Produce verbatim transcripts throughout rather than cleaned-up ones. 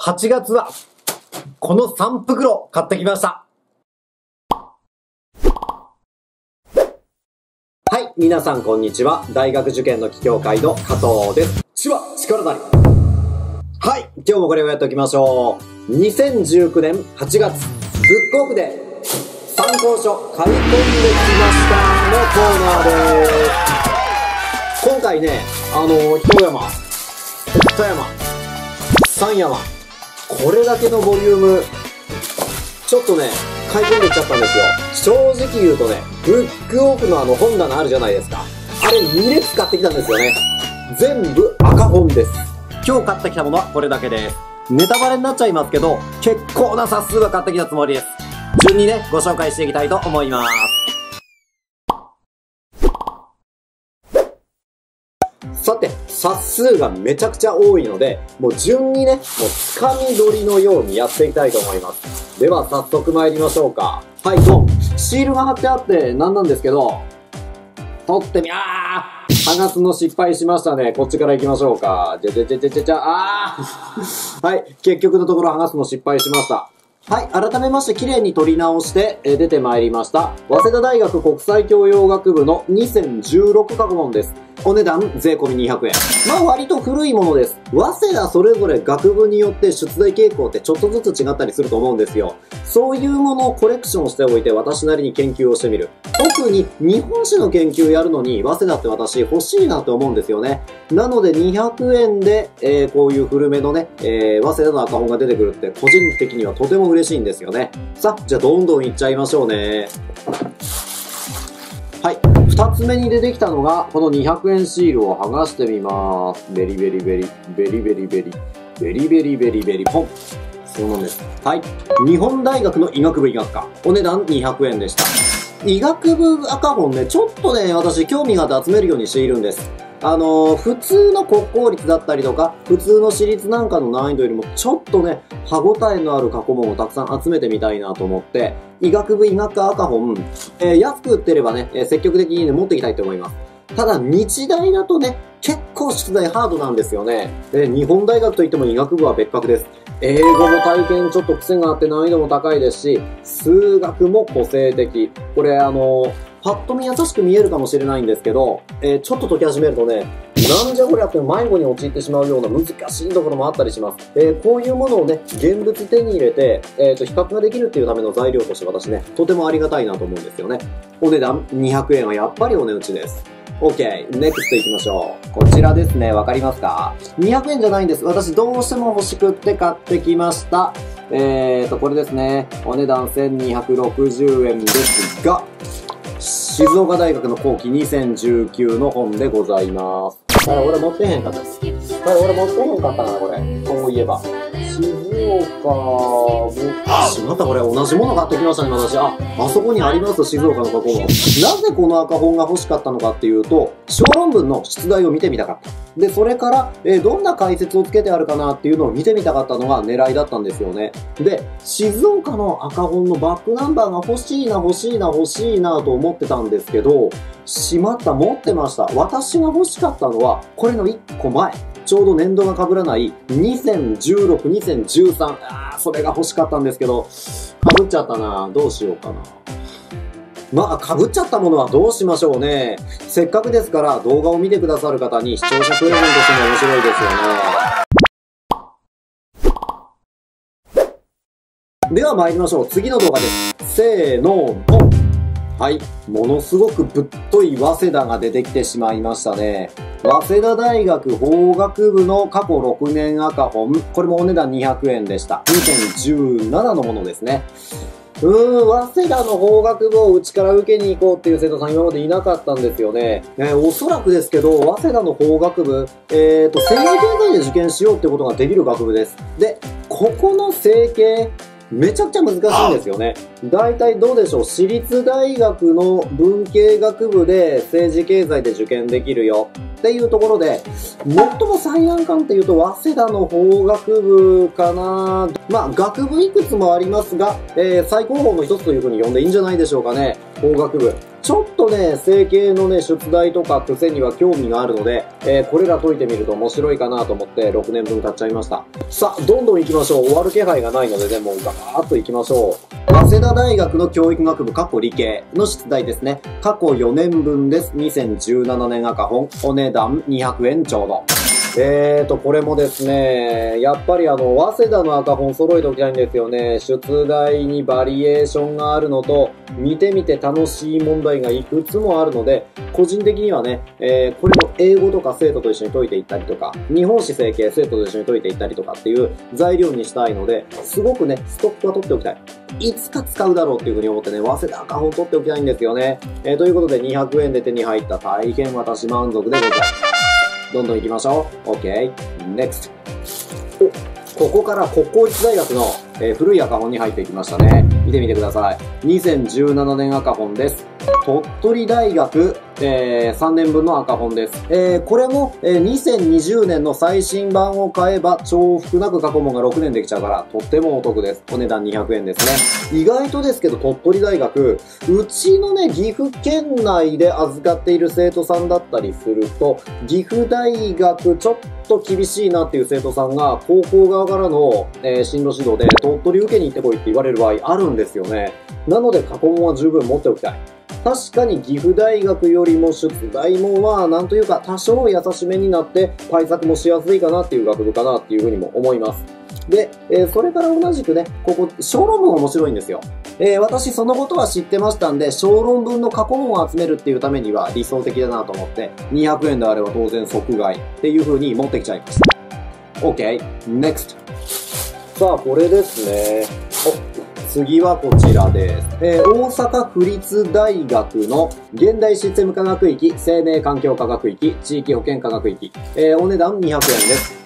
はちがつは、このさん袋買ってきました。はい、皆さんこんにちは。大学受験の帰郷会の加藤です。知は力なり。はい、今日もこれをやっておきましょう。にせんじゅうきゅうねんはちがつ、ブックオフで参考書買い込んできましたのコーナーです。今回ね、あの、一山、二山、三山、これだけのボリューム、ちょっとね、買い込んできちゃったんですよ。正直言うとね、ブックオフのあの本棚あるじゃないですか。あれにれつ買ってきたんですよね。全部赤本です。今日買ってきたものはこれだけです。ネタバレになっちゃいますけど、結構な冊数が買ってきたつもりです。順にね、ご紹介していきたいと思います。さて、冊数がめちゃくちゃ多いので、もう順にね、もうつかみ取りのようにやっていきたいと思います。では早速参りましょうか。はい、もう、シールが貼ってあってなんなんですけど、取ってみ、あー剥がすの失敗しましたね。こっちから行きましょうか。じゃじゃじゃじゃじゃじゃ、あーはい、結局のところ剥がすの失敗しました。はい、改めまして綺麗に取り直してえ出てまいりました。早稲田大学国際教養学部のにせんじゅうろく過去問です。お値段税込みにひゃくえん。まあ割と古いものです。早稲田それぞれ学部によって出題傾向ってちょっとずつ違ったりすると思うんですよ。そういうものをコレクションしておいて私なりに研究をしてみる。特に日本史の研究やるのに早稲田って私欲しいなって思うんですよね。なのでにひゃくえんで、えー、こういう古めのね、えー、早稲田の赤本が出てくるって個人的にはとても嬉しいんですよね。さあ、じゃあどんどんいっちゃいましょうね。はい。二つ目に出てきたのが、このにひゃくえんシールを剥がしてみます。ベリベリベリ、ベリベリベリ、ベリベリベリベリ、ポン。そうなんです。はい。日本大学の医学部医学科。お値段にひゃくえんでした。医学部赤本ね、ちょっとね、私興味があって集めるようにしているんです。あのー、普通の国公立だったりとか、普通の私立なんかの難易度よりもちょっとね、歯応えのある過去問をたくさん集めてみたいなと思って、医学部医学科赤本、えー、安く売ってればね、えー、積極的にね、持っていきたいと思います。ただ、日大だとね、結構出題ハードなんですよね。えー、日本大学といっても医学部は別格です。英語も体験ちょっと癖があって難易度も高いですし、数学も個性的。これあのー、パッと見優しく見えるかもしれないんですけど、えー、ちょっと解き始めるとね、なんじゃこりゃって迷子に陥ってしまうような難しいところもあったりします。えー、こういうものをね、現物手に入れて、えーと、比較ができるっていうための材料として私ね、とてもありがたいなと思うんですよね。お値段にひゃくえんはやっぱりお値打ちです。OK。ネクスト行きましょう。こちらですね。わかりますか？ にひゃくえんじゃないんです。私どうしても欲しくって買ってきました。えーと、これですね。お値段せんにひゃくろくじゅうえんですが、静岡大学の後期にせんじゅうきゅうの本でございます。はい、俺持ってへんかった。はい、俺持ってへんかったかな、これ。そういえば。静岡も、あ、しまった、これ同じもの買ってきましたね、私。あ、あそこにあります、静岡の過去問。なぜこの赤本が欲しかったのかっていうと、小論文の出題を見てみたかった。で、それから、えー、どんな解説をつけてあるかなっていうのを見てみたかったのが狙いだったんですよね。で、静岡の赤本のバックナンバーが欲しいな、欲しいな、欲しいなと思ってたんですけど、しまった、持ってました。私が欲しかったのは、これのいっこまえ。ちょうど年度が被らないにせんじゅうろく、にせんじゅうさん。あー、それが欲しかったんですけど、被っちゃったな。どうしようかな。まあ、被っちゃったものはどうしましょうね。せっかくですから動画を見てくださる方に視聴者プレゼントしても面白いですよね。では参りましょう。次の動画です。せーの、ドン。はい。ものすごくぶっとい早稲田が出てきてしまいましたね。早稲田大学法学部の過去ろくねん赤本。これもお値段にひゃくえんでした。にせんじゅうななのものですね。うーん、早稲田の法学部をうちから受けに行こうっていう生徒さん今までいなかったんですよね。えー、おそらくですけど、早稲田の法学部、えーと、政治経済で受験しようってことができる学部です。で、ここの整形、めちゃくちゃ難しいんですよね。大体どうでしょう、私立大学の文系学部で政治経済で受験できるよっていうところで、最も最難関っていうと早稲田の法学部かな。まあ学部いくつもありますが、えー、最高峰の一つというふうに呼んでいいんじゃないでしょうかね。法学部。 ちょっとね、整形のね、出題とか癖には興味があるので、えー、これら解いてみると面白いかなと思ってろくねんぶん買っちゃいました。さあ、どんどん行きましょう。終わる気配がないのでね、もうガーッと行きましょう。早稲田大学の教育学部過去理系の出題ですね。過去よねんぶんです。にせんじゅうななねん赤本。お値段にひゃくえんちょうど。えーと、これもですね、やっぱりあの、早稲田の赤本揃えておきたいんですよね。出題にバリエーションがあるのと、見てみて楽しい問題がいくつもあるので、個人的にはね、えー、これも英語とか生徒と一緒に解いていったりとか、日本史整形生徒と一緒に解いていったりとかっていう材料にしたいので、すごくね、ストックは取っておきたい。いつか使うだろうっていうふうに思ってね、早稲田赤本取っておきたいんですよね。えー、ということでにひゃくえんで手に入った大変私満足でございます。どんどん行きましょう。OK。NEXT。お、ここから国公立大学の、えー、古い赤本に入っていきましたね。見てみてください。にせんじゅうななねん赤本です。鳥取大学、えー、さんねんぶんの赤本です。えー、これも、えー、にせんにじゅうねんの最新版を買えば重複なく過去問がろくねんできちゃうから、とってもお得です。お値段にひゃくえんですね。意外とですけど、鳥取大学、うちのね、岐阜県内で預かっている生徒さんだったりすると、岐阜大学ちょっと厳しいなっていう生徒さんが、高校側からの、えー、進路指導で、鳥取受けに行ってこいって言われる場合あるんですよね。なので過去問は十分持っておきたい。確かに岐阜大学よりも出題もまあなんというか多少優しめになって対策もしやすいかなっていう学部かなっていうふうにも思います。で、えー、それから同じくね、ここ小論文面白いんですよ。えー、私そのことは知ってましたんで、小論文の過去問を集めるっていうためには理想的だなと思ってにひゃくえんであれば当然即買いっていうふうに持ってきちゃいました。OK、NEXT。さあ、これですね。お次はこちらです。えー、大阪府立大学の現代システム科学域、生命環境科学域、地域保健科学域。えー、お値段にひゃくえんです。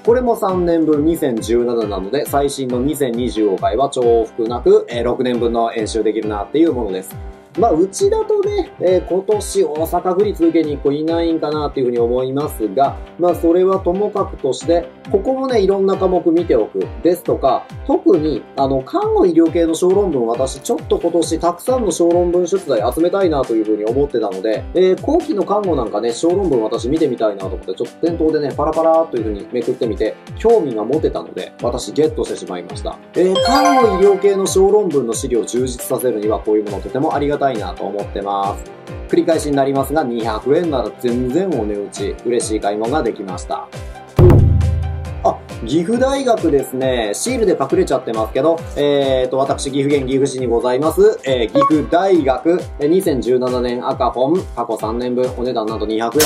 これもさんねんぶんにせんじゅうなななので、最新のにせんにじゅうを買えば重複なく、えー、ろくねんぶんの演習できるなっていうものです。まあ、うちだとね、えー、今年大阪府立受けに行く子いないんかなっていうふうに思いますが、まあ、それはともかくとして、ここもね、いろんな科目見ておくですとか、特に、あの、看護医療系の小論文、私ちょっと今年たくさんの小論文出題集めたいなというふうに思ってたので、えー、後期の看護なんかね、小論文私見てみたいなと思って、ちょっと店頭でね、パラパラーというふうにめくってみて、興味が持てたので、私ゲットしてしまいました。えー、看護医療系の小論文の資料を充実させるには、こういうものとてもありがたいなと思ってます。繰り返しになりますが、にひゃくえんなら全然お値打ち、嬉しい買い物ができました。あ、岐阜大学ですね。シールで隠れちゃってますけど、えーと、私、岐阜県岐阜市にございます、えー、岐阜大学、にせんじゅうななねん赤本、過去さんねんぶん、お値段なんとにひゃくえんです。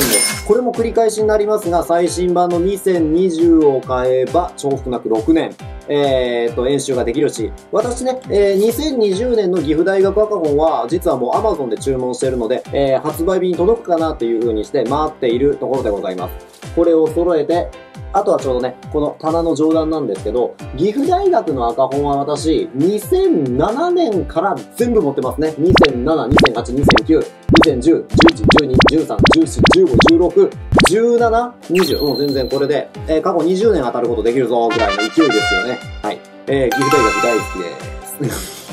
これも繰り返しになりますが、最新版のにせんにじゅうを買えば、重複なくろくねん。えーと、演習ができるし、私ね、えー、にせんにじゅうねんの岐阜大学赤本は、実はもう Amazon で注文してるので、えー、発売日に届くかなっていう風にして待っているところでございます。これを揃えて、あとはちょうどね、この棚の上段なんですけど、岐阜大学の赤本は私、にせんななねんから全部持ってますね。にせんなな、にせんはち、にせんきゅう、にせんじゅう、じゅういち、じゅうに、じゅうさん、じゅうよん、じゅうご、じゅうろく、じゅうなな、にじゅう。もう全然これで、えー、過去にじゅうねん当たることできるぞ、ぐらいの勢いですよね。はい。えー、岐阜大学大好きです。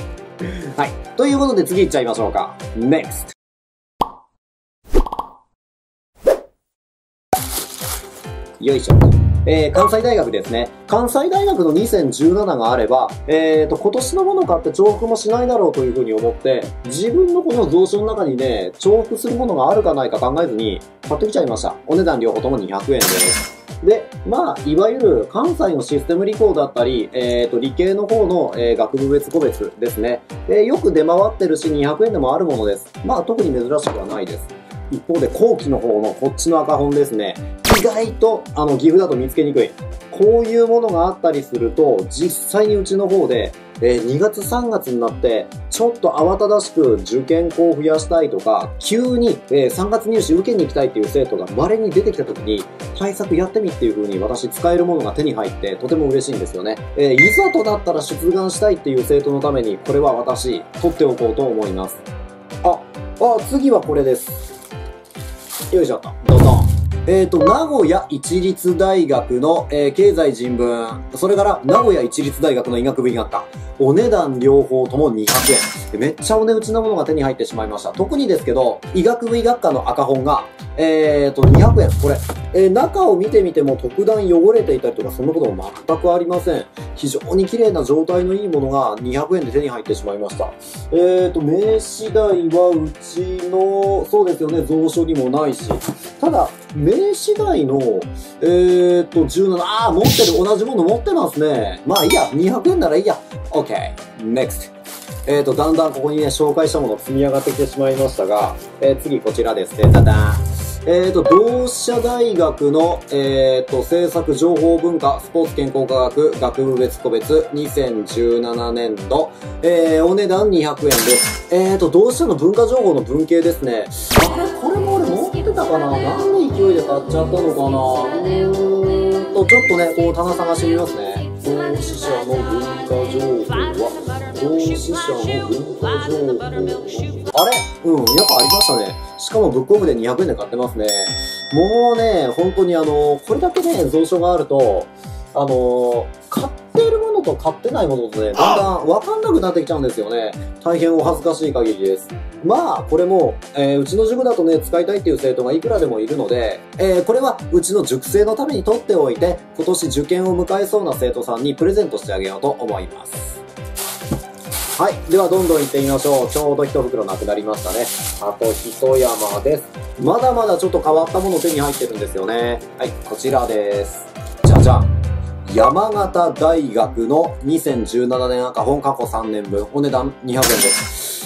はい。ということで次行っちゃいましょうか。ネクスト。よいしょ。えー、関西大学ですね。関西大学のにせんじゅうなながあれば、えーと、今年のもの買って重複もしないだろうというふうに思って、自分のこの蔵書の中にね、重複するものがあるかないか考えずに買ってきちゃいました。お値段両方ともにひゃくえんです。で、まあ、いわゆる関西のシステム理工だったり、えーと、理系の方の、えー、学部別個別ですね。えー、よく出回ってるしにひゃくえんでもあるものです。まあ、特に珍しくはないです。一方で後期の方のこっちの赤本ですね。意外とあの岐阜だと見つけにくい。こういうものがあったりすると、実際にうちの方で、えー、にがつさんがつになって、ちょっと慌ただしく受験校を増やしたいとか、急に、えー、さんがつ入試受けに行きたいっていう生徒が稀に出てきた時に、対策やってみっていう風に私使えるものが手に入ってとても嬉しいんですよね。えー、いざとなったら出願したいっていう生徒のために、これは私、取っておこうと思います。あ、あ、次はこれです。よいしょっと。どうぞ。 えっと、名古屋一律大学の、えー、経済人文、それから名古屋一律大学の医学部医学科。お値段両方ともにひゃくえん。めっちゃお値打ちなものが手に入ってしまいました。特にですけど、医学部医学科の赤本が、えっと、にひゃくえん。これ、えー、中を見てみても特段汚れていたりとか、そんなことも全くありません。非常に綺麗な状態のいいものがにひゃくえんで手に入ってしまいました。えっと、名刺代はうちの、そうですよね、蔵書にもないし。ただ、名刺代の、えっと、じゅうなな、ああ、持ってる、同じもの持ってますね。まあいいや、にひゃくえんならいいや。OK、next。えっと、だんだんここにね、紹介したもの積み上がってきてしまいましたが、えー、次こちらですね、ダダン。えっと、同志社大学の、えっと、政策情報文化、スポーツ健康科学、学部別個別、にせんじゅうななねんど、えー、お値段にひゃくえんです。えっと、同志社の文化情報の文系ですね。あれ、これも俺持ってたかな？なんで勢いで買っちゃったのかな？うーんと、ちょっとね、こう、棚探してみますね。同志社の文化情報は、同志社の文化情報。あれ？うん、やっぱありましたね。しかもブックオフでにひゃくえんで買ってますね。もうね、本当にあの、これだけね、蔵書があると、あの、買っているものと買ってないものとね、だんだんわかんなくなってきちゃうんですよね。大変お恥ずかしい限りです。まあ、これも、えー、うちの塾だとね、使いたいっていう生徒がいくらでもいるので、えー、これはうちの塾生のために取っておいて、今年受験を迎えそうな生徒さんにプレゼントしてあげようと思います。はい。では、どんどん行ってみましょう。ちょうど一袋なくなりましたね。あと一山です。まだまだちょっと変わったもの手に入ってるんですよね。はい。こちらです。じゃじゃん。山形大学のにせんじゅうななねん赤本過去さんねんぶん。お値段にひゃくえんです。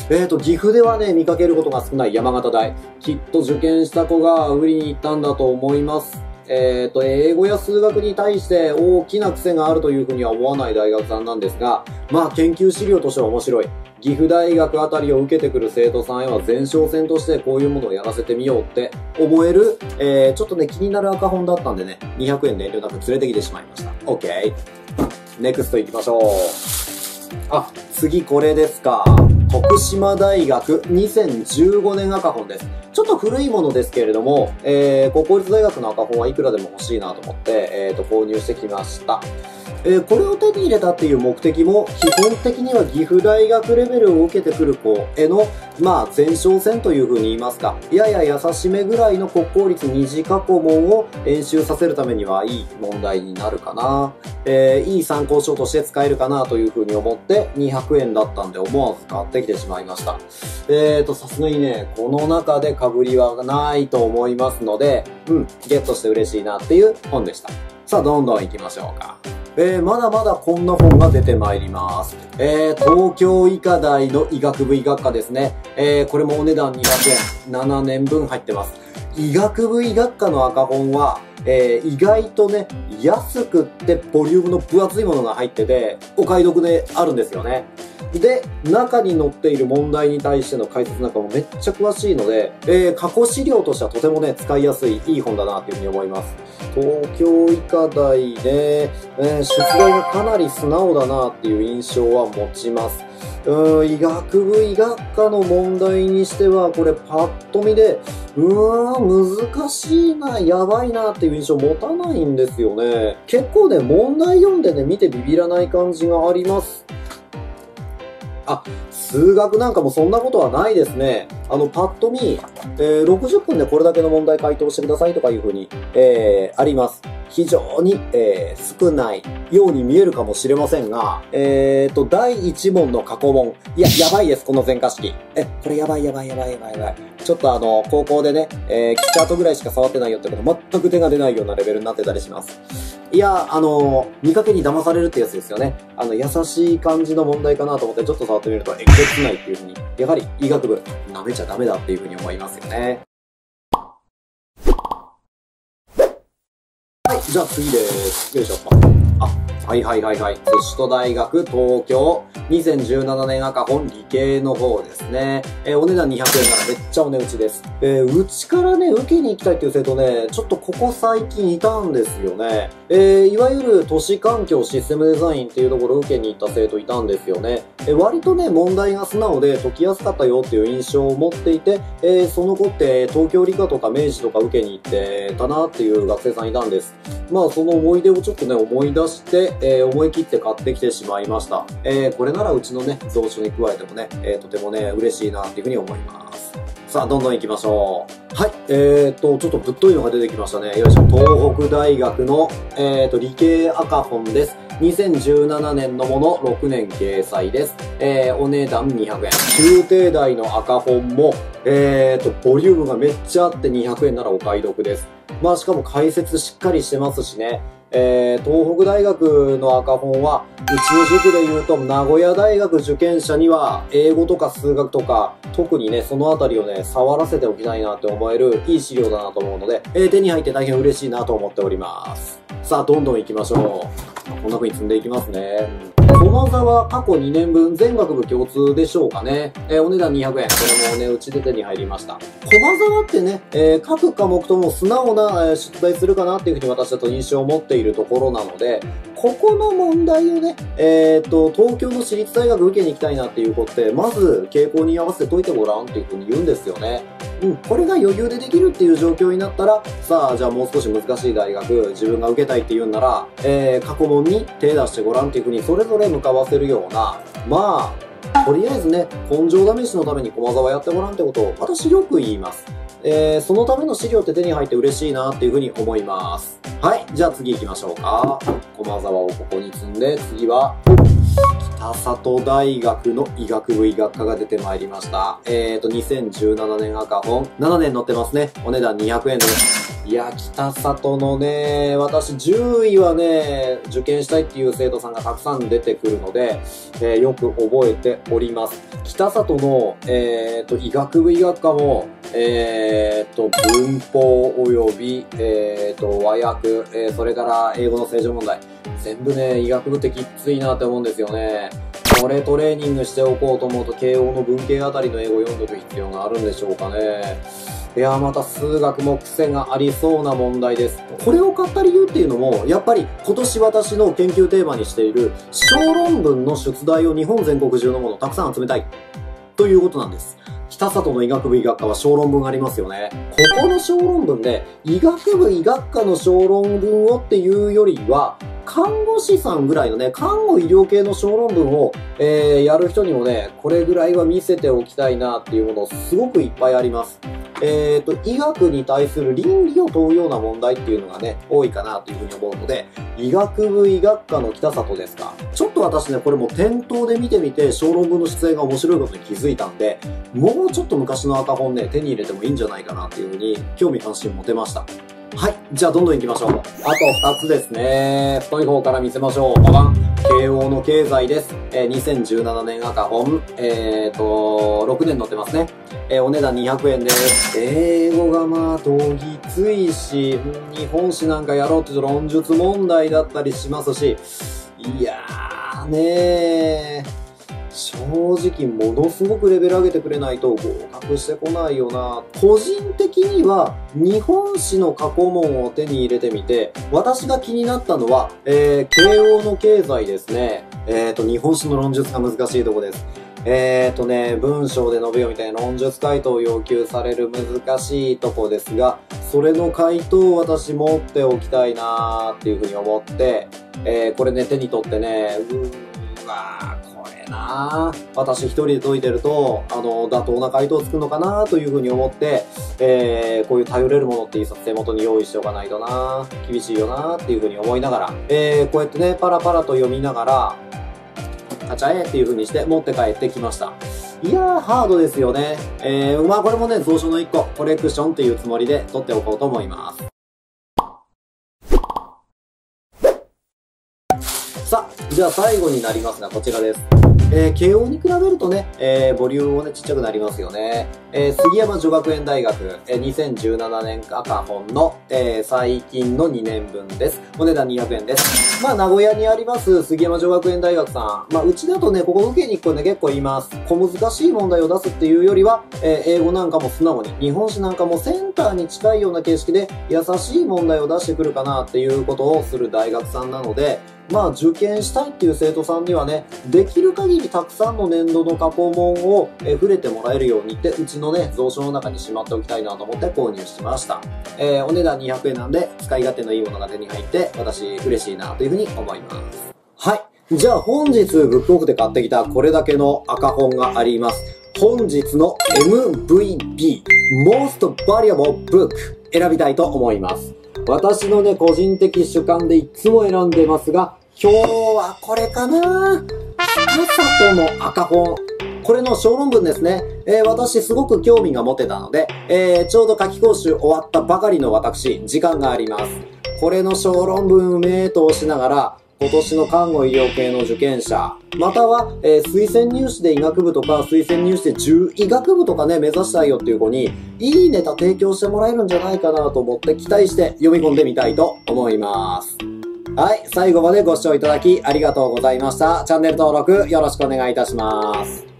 えーと、岐阜ではね、見かけることが少ない山形大。きっと受験した子が売りに行ったんだと思います。えっと、英語や数学に対して大きな癖があるというふうには思わない大学さんなんですが、まあ研究資料としては面白い。岐阜大学あたりを受けてくる生徒さんへは前哨戦としてこういうものをやらせてみようって思える、えー、ちょっとね、気になる赤本だったんでね、にひゃくえんで遠慮なく連れてきてしまいました。OK。ネクスト行きましょう。あ、次これですか。徳島大学にせんじゅうごねん赤本です。ちょっと古いものですけれども、えー、国公立大学の赤本はいくらでも欲しいなと思って、えーと、購入してきました。えー、これを手に入れたっていう目的も、基本的には岐阜大学レベルを受けてくる子への、まあ、前哨戦という風に言いますか、やや優しめぐらいの国公立二次過去問を演習させるためにはいい問題になるかな。えー、いい参考書として使えるかなという風に思って、にひゃくえんだったんで思わず買ってきてしまいました。えーと、さすがにね、この中で被りはないと思いますので、うん、ゲットして嬉しいなっていう本でした。さあ、どんどん行きましょうか。えー、まだまだこんな本が出てまいります。えー、東京医科大の医学部医学科ですね。えー、これもお値段にひゃくえん。ななねんぶん入ってます。医学部医学科の赤本は、えー、意外とね、安くってボリュームの分厚いものが入ってて、お買い得であるんですよね。で、中に載っている問題に対しての解説なんかもめっちゃ詳しいので、えー、過去資料としてはとてもね、使いやすい、いい本だなっていうふうに思います。東京医科大ね、えー、出題がかなり素直だなっていう印象は持ちます。うーん、医学部医学科の問題にしては、これパッと見で、うーん、難しいな、やばいなっていう印象持たないんですよね。結構ね、問題読んでね、見てビビらない感じがあります。あ、数学なんかもそんなことはないですね。あの、パッと見、えー、ろくじゅっぷんでこれだけの問題回答してくださいとかいう風に、えー、あります。非常に、えー、少ないように見えるかもしれませんが、えーと、だいいち問の過去問。いや、やばいです、この全化式。え、これやばいやばいやばいやばいやばい。ちょっとあの、高校でね、えー、キッチャートぐらいしか触ってないよってこと、全く手が出ないようなレベルになってたりします。いや、あの、見かけに騙されるってやつですよね。あの、優しい感じの問題かなと思ってちょっと触ってみると、えげつないっていう風に、やはり医学部、舐めちゃダメだっていう風に思いますよね。はい、じゃあ次です。よいしょ。 あ、はいはいはいはい。寿司と大学東京にせんじゅうななねん赤本理系の方ですね。えー、お値段にひゃくえんならめっちゃお値打ちです。えー、うちからね、受けに行きたいっていう生徒ね、ちょっとここ最近いたんですよね。えー、いわゆる都市環境システムデザインっていうところを受けに行った生徒いたんですよね。えー、割とね、問題が素直で解きやすかったよっていう印象を持っていて、えー、その子って東京理科とか明治とか受けに行ってたなっていう学生さんいたんです。まあその思い出をちょっとね、思い出して、えー、思い切って買ってきてしまいました。えー、これならうちのね、蔵書に加えてもね、えー、とてもね、嬉しいなっていうふうに思います。さあ、どんどん行きましょう。はい。えーと、ちょっとぶっといのが出てきましたね。よいしょ。東北大学の、えーと、理系赤本です。にせんじゅうななねんのもの、ろくねん掲載です。えー、お値段にひゃくえん。中低大の赤本も、えーと、ボリュームがめっちゃあってにひゃくえんならお買い得です。まあ、しかも解説しっかりしてますしね。えー、東北大学の赤本は、うちの塾で言うと、名古屋大学受験者には、英語とか数学とか、特にね、そのあたりをね、触らせておきたいなって思える、いい資料だなと思うので、えー、手に入って大変嬉しいなと思っております。さあ、どんどん行きましょう。こんな風に積んでいきますね。駒沢過去にねんぶん全学部共通でしょうかね。えー、お値段にひゃくえん。これもお値打ちで手に入りました。駒沢ってね、えー、各科目とも素直な、えー、出題するかなっていうふうに私だと印象を持っているところなので、ここの問題をね、えー、っと、東京の私立大学受けに行きたいなっていう子って、まず傾向に合わせて解いてごらんっていうふうに言うんですよね。うん、これが余裕でできるっていう状況になったら、さあ、じゃあもう少し難しい大学、自分が受けたいって言うんなら、えー、過去問に手出してごらんっていうふうに、それぞれ向かわせるような、まあ、とりあえずね、根性試しのために駒沢やってごらんってことを、私よく言います。えー、そのための資料って手に入って嬉しいなっていうふうに思います。はい、じゃあ次行きましょうか。駒沢をここに積んで、次は、北里大学の医学部医学科が出てまいりました。えーと、にせんじゅうななねん赤本、ななねん載ってますね。お値段にひゃくえんです。いや、北里のね、私じゅういはね、受験したいっていう生徒さんがたくさん出てくるので、えー、よく覚えております。北里の、えーと、医学部医学科も、えーと、文法及び、えーと、和訳、えー、それから英語の正常問題。全部ね、医学部ってきっついなって思うんですよね。これトレーニングしておこうと思うと、慶応の文系あたりの英語を読んどく必要があるんでしょうかね。いやー、また数学も癖がありそうな問題です。これを買った理由っていうのも、やっぱり今年私の研究テーマにしている小論文の出題を日本全国中のものをたくさん集めたいということなんです。北里の医学部医学科は小論文ありますよね。ここの小論文で、医学部医学科の小論文をっていうよりは、看護師さんぐらいのね、看護医療系の小論文を、えー、やる人にもね、これぐらいは見せておきたいなっていうものすごくいっぱいあります。えっと、医学に対する倫理を問うような問題っていうのがね、多いかなというふうに思うので、医学部医学科の北里ですか。ちょっと私ね、これも店頭で見てみて、小論文の出題が面白いことに気づいたんで、もうちょっと昔の赤本ね、手に入れてもいいんじゃないかなっていうふうに、興味関心持てました。はい。じゃあ、どんどん行きましょう。あとふたつですね。太い方から見せましょう。ババン。慶応の経済です。えー、にせんじゅうななねん赤本。えーと、ろくねん載ってますね。えー、お値段にひゃくえんです。英語がまあ、どぎついし、日本史なんかやろうと論述問題だったりしますし、いやーねー。正直ものすごくレベル上げてくれないと合格してこないよな。個人的には日本史の過去問を手に入れてみて、私が気になったのは、えー、慶応の経済ですね。えーと、日本史の論述が難しいとこです。えーとね、文章で述べようみたいな論述回答を要求される難しいとこですが、それの回答を私持っておきたいなーっていうふうに思って、えー、これね、手に取ってね、うーわー、これなー私一人で解いてると、あの、妥当な回答を作るのかなというふうに思って、えー、こういう頼れるものって一冊手元に用意しておかないとな厳しいよなっていうふうに思いながら、えー、こうやってね、パラパラと読みながら、カチャエっていう風にして持って帰ってきました。いやー、ハードですよね。えー、まあこれもね、蔵書のいっこ、コレクションっていうつもりで取っておこうと思います。さあ、じゃあ最後になりますが、こちらです。 えー、慶応に比べるとね、えー、ボリュームもね、ちっちゃくなりますよね。えー、杉山女学園大学、えー、にせんじゅうななねん赤本の、えー、最近のにねんぶんです。お値段にひゃくえんです。まあ、名古屋にあります杉山女学園大学さん。まあ、うちだとね、ここ受けに行く子ね、結構います。小難しい問題を出すっていうよりは、えー、英語なんかも素直に、日本史なんかもセンターに近いような形式で、優しい問題を出してくるかなっていうことをする大学さんなので、まあ受験したいっていう生徒さんにはね、できる限りたくさんの年度の過去問をえ触れてもらえるようにって、うちのね、蔵書の中にしまっておきたいなと思って購入しました。えー、お値段にひゃくえんなんで、使い勝手のいいものが手に入って、私嬉しいなというふうに思います。はい。じゃあ本日ブックオフで買ってきたこれだけの赤本があります。本日の エムブイビー Most Valuable Book 選びたいと思います。私のね、個人的主観でいつも選んでますが、今日はこれかなぁ。北里の赤本。これの小論文ですね。えー、私すごく興味が持てたので、えー、ちょうど夏期講習終わったばかりの私、時間があります。これの小論文名答しながら、今年の看護医療系の受験者、または、えー、推薦入試で医学部とか、推薦入試で獣医学部とかね、目指したいよっていう子に、いいネタ提供してもらえるんじゃないかなと思って期待して読み込んでみたいと思います。はい、最後までご視聴いただきありがとうございました。チャンネル登録よろしくお願いいたします。